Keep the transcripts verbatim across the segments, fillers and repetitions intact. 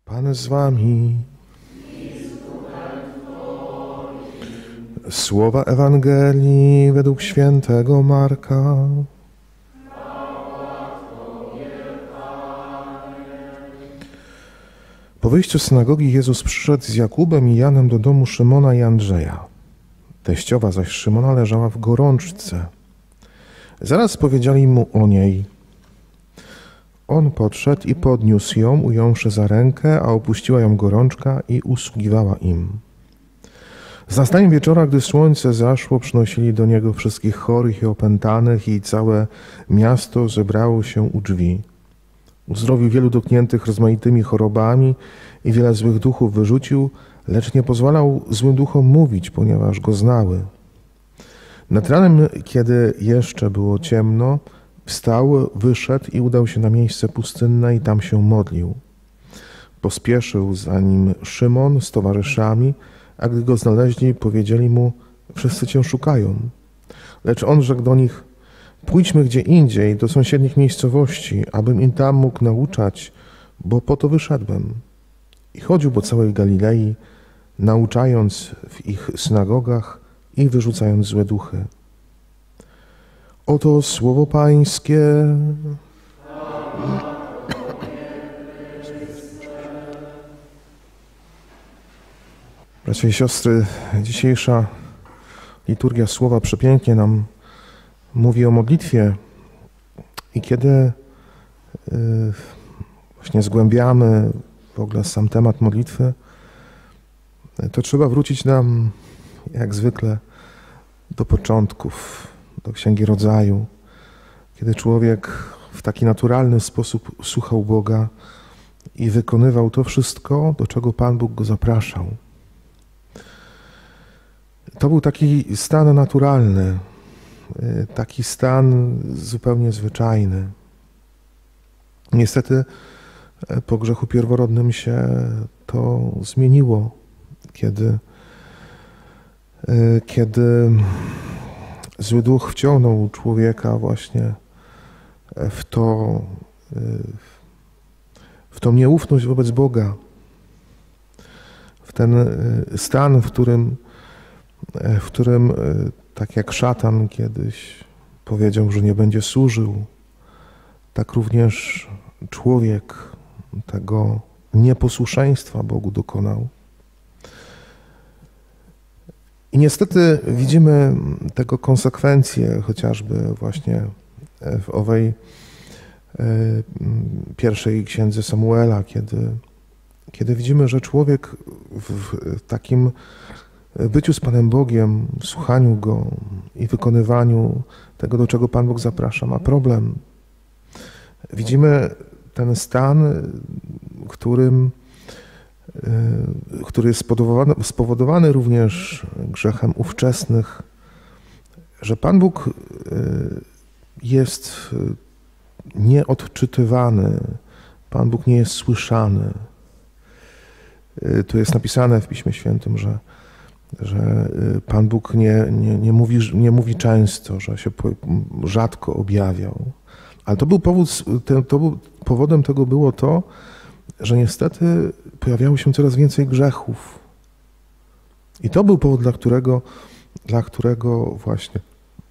Pan z wami. Słowa Ewangelii według świętego Marka. Po wyjściu z synagogi Jezus przyszedł z Jakubem i Janem do domu Szymona i Andrzeja. Teściowa zaś Szymona leżała w gorączce. Zaraz powiedzieli mu o niej. On podszedł i podniósł ją, ująwszy za rękę, a opuściła ją gorączka i usługiwała im. Z nastaniem wieczora, gdy słońce zaszło, przynosili do niego wszystkich chorych i opętanych i całe miasto zebrało się u drzwi. Uzdrowił wielu dotkniętych rozmaitymi chorobami i wiele złych duchów wyrzucił, lecz nie pozwalał złym duchom mówić, ponieważ go znały. Nad ranem, kiedy jeszcze było ciemno, wstał, wyszedł i udał się na miejsce pustynne i tam się modlił. Pospieszył za nim Szymon z towarzyszami, a gdy go znaleźli, powiedzieli mu: wszyscy cię szukają. Lecz on rzekł do nich: pójdźmy gdzie indziej, do sąsiednich miejscowości, abym im tam mógł nauczać, bo po to wyszedłem. I chodził po całej Galilei, nauczając w ich synagogach i wyrzucając złe duchy. Oto słowo Pańskie. Bracia i siostry, dzisiejsza liturgia słowa przepięknie nam mówi o modlitwie i kiedy właśnie zgłębiamy w ogóle sam temat modlitwy, to trzeba wrócić nam jak zwykle do początków, do Księgi Rodzaju, kiedy człowiek w taki naturalny sposób słuchał Boga i wykonywał to wszystko, do czego Pan Bóg go zapraszał. To był taki stan naturalny, taki stan zupełnie zwyczajny. Niestety po grzechu pierworodnym się to zmieniło, kiedy, kiedy zły duch wciągnął człowieka właśnie w to, w tą nieufność wobec Boga, w ten stan, w którym, w którym tak jak szatan kiedyś powiedział, że nie będzie służył, tak również człowiek tego nieposłuszeństwa Bogu dokonał. I niestety widzimy tego konsekwencje chociażby właśnie w owej pierwszej księdze Samuela, kiedy, kiedy widzimy, że człowiek w takim byciu z Panem Bogiem, słuchaniu Go i wykonywaniu tego, do czego Pan Bóg zaprasza, ma problem. Widzimy ten stan, którym, który jest spowodowany, spowodowany również grzechem ówczesnych, że Pan Bóg jest nieodczytywany, Pan Bóg nie jest słyszany. Tu jest napisane w Piśmie Świętym, że że Pan Bóg nie, nie, nie, mówi, nie mówi często, że się rzadko objawiał. Ale to był powód, to był, powodem tego było to, że niestety pojawiało się coraz więcej grzechów. I to był powód, dla którego, dla którego właśnie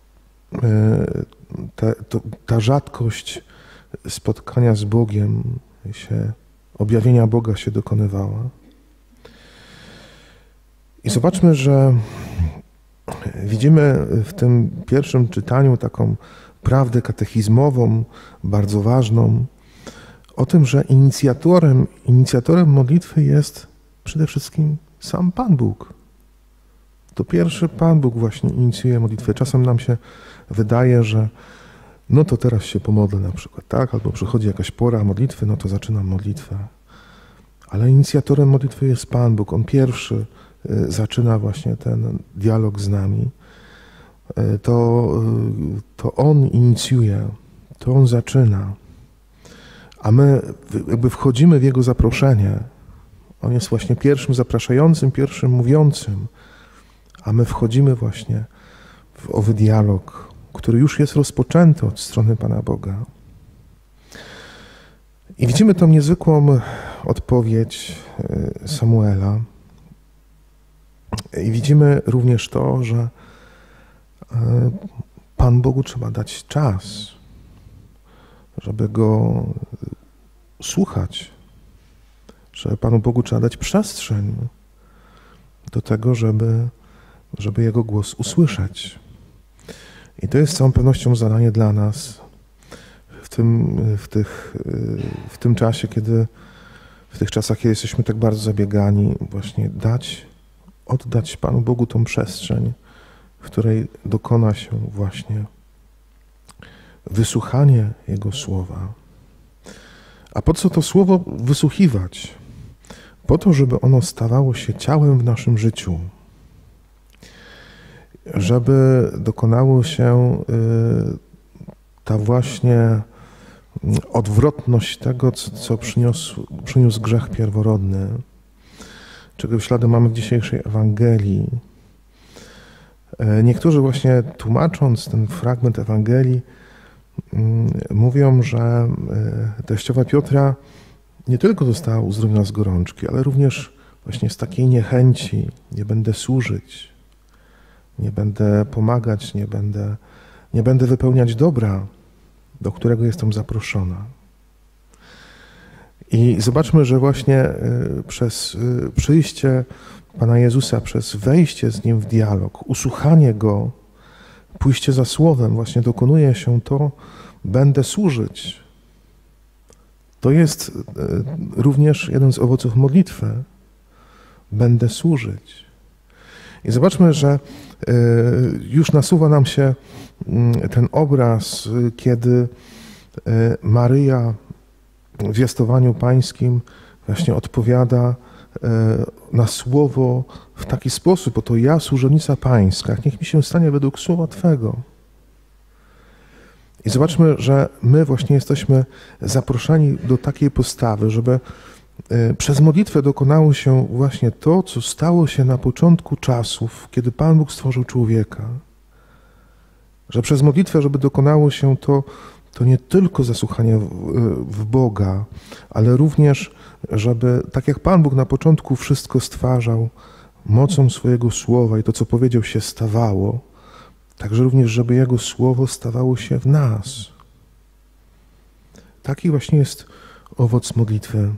te, to, ta rzadkość spotkania z Bogiem, się, objawienia Boga się dokonywała. I zobaczmy, że widzimy w tym pierwszym czytaniu taką prawdę katechizmową, bardzo ważną, o tym, że inicjatorem, inicjatorem modlitwy jest przede wszystkim sam Pan Bóg. To pierwszy Pan Bóg właśnie inicjuje modlitwę. Czasem nam się wydaje, że no to teraz się pomodlę na przykład, tak? Albo przychodzi jakaś pora modlitwy, no to zaczynam modlitwę. Ale inicjatorem modlitwy jest Pan Bóg. On pierwszy zaczyna właśnie ten dialog z nami. To, to On inicjuje, to On zaczyna. A my jakby wchodzimy w Jego zaproszenie. On jest właśnie pierwszym zapraszającym, pierwszym mówiącym. A my wchodzimy właśnie w owy dialog, który już jest rozpoczęty od strony Pana Boga. I widzimy tą niezwykłą odpowiedź Samuela. I widzimy również to, że Panu Bogu trzeba dać czas, żeby Go słuchać, że Panu Bogu trzeba dać przestrzeń do tego, żeby, żeby Jego głos usłyszeć. I to jest z całą pewnością zadanie dla nas w tym, w tych, w tym czasie, kiedy w tych czasach, kiedy jesteśmy tak bardzo zabiegani, właśnie dać, oddać Panu Bogu tą przestrzeń, w której dokona się właśnie wysłuchanie Jego słowa. A po co to słowo wysłuchiwać? Po to, żeby ono stawało się ciałem w naszym życiu. Żeby dokonało się ta właśnie odwrotność tego, co przyniósł, przyniósł grzech pierworodny, czego ślady mamy w dzisiejszej Ewangelii. Niektórzy właśnie tłumacząc ten fragment Ewangelii mówią, że teściowa Piotra nie tylko została uzdrowiona z gorączki, ale również właśnie z takiej niechęci: nie będę służyć, nie będę pomagać, nie będę, nie będę wypełniać dobra, do którego jestem zaproszona. I zobaczmy, że właśnie przez przyjście Pana Jezusa, przez wejście z Nim w dialog, usłuchanie Go, pójście za Słowem, właśnie dokonuje się to: będę służyć. To jest również jeden z owoców modlitwy. Będę służyć. I zobaczmy, że już nasuwa nam się ten obraz, kiedy Maryja w zwiastowaniu pańskim właśnie odpowiada na słowo w taki sposób: oto ja, służebnica pańska, niech mi się stanie według słowa Twego. I zobaczmy, że my właśnie jesteśmy zaproszeni do takiej postawy, żeby przez modlitwę dokonało się właśnie to, co stało się na początku czasów, kiedy Pan Bóg stworzył człowieka. Że przez modlitwę, żeby dokonało się to, to nie tylko zasłuchanie w, w Boga, ale również, żeby tak jak Pan Bóg na początku wszystko stwarzał mocą swojego słowa i to, co powiedział, się stawało, także również, żeby Jego słowo stawało się w nas. Taki właśnie jest owoc modlitwy.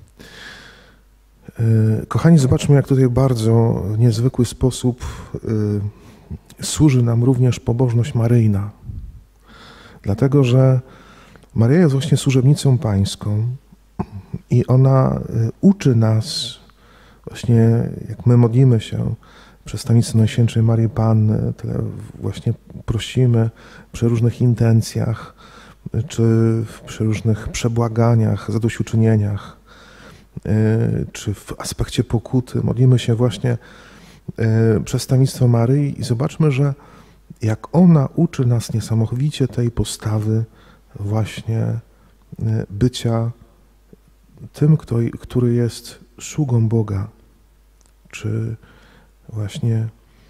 Kochani, zobaczmy, jak tutaj bardzo w niezwykły sposób służy nam również pobożność maryjna. Dlatego, że Maryja jest właśnie służebnicą pańską i ona uczy nas, właśnie jak my modlimy się przez stanicę Najświętszej Maryi Panny, tyle właśnie prosimy przy różnych intencjach, czy przy różnych przebłaganiach, zadośćuczynieniach, czy w aspekcie pokuty. Modlimy się właśnie przez stanictwo Maryi i zobaczmy, że jak ona uczy nas niesamowicie tej postawy właśnie bycia tym, kto, który jest sługą Boga, czy właśnie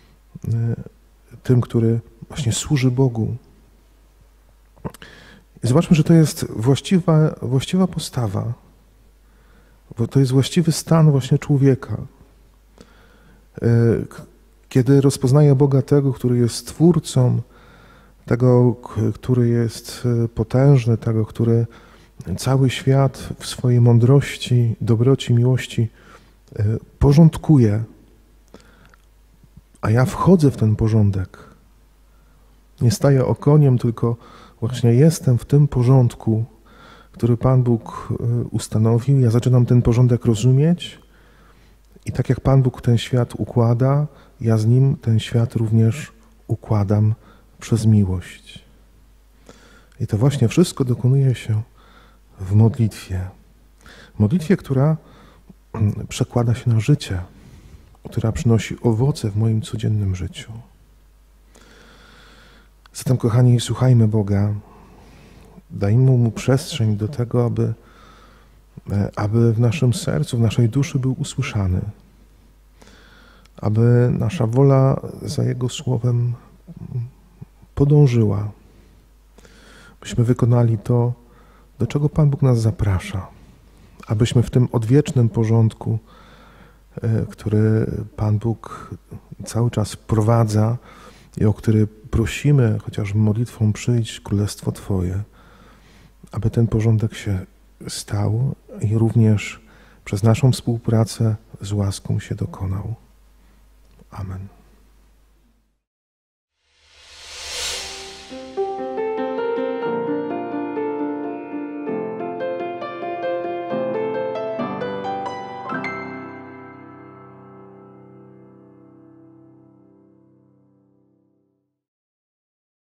tym, który właśnie służy Bogu. I zobaczmy, że to jest właściwa, właściwa postawa, bo to jest właściwy stan właśnie człowieka. Kiedy rozpoznaje Boga, tego, który jest Stwórcą, tego, który jest potężny, tego, który cały świat w swojej mądrości, dobroci, miłości porządkuje, a ja wchodzę w ten porządek. Nie staję okoniem, tylko właśnie jestem w tym porządku, który Pan Bóg ustanowił. Ja zaczynam ten porządek rozumieć i tak jak Pan Bóg ten świat układa, ja z Nim ten świat również układam przez miłość. I to właśnie wszystko dokonuje się w modlitwie. Modlitwie, która przekłada się na życie, która przynosi owoce w moim codziennym życiu. Zatem, kochani, słuchajmy Boga, dajmy Mu przestrzeń do tego, aby, aby w naszym sercu, w naszej duszy był usłyszany, aby nasza wola za Jego słowem podążyła, byśmy wykonali to, do czego Pan Bóg nas zaprasza, abyśmy w tym odwiecznym porządku, który Pan Bóg cały czas wprowadza i o który prosimy, chociaż modlitwą przyjdź Królestwo Twoje, aby ten porządek się stał i również przez naszą współpracę z łaską się dokonał.